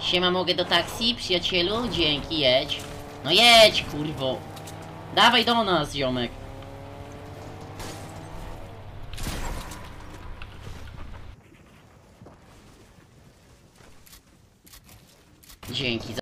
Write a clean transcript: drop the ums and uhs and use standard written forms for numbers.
Siema, mogę do taksi, przyjacielu? Dzięki, jedź. No jedź, kurwo. Dawaj do nas, ziomek. Dzięki za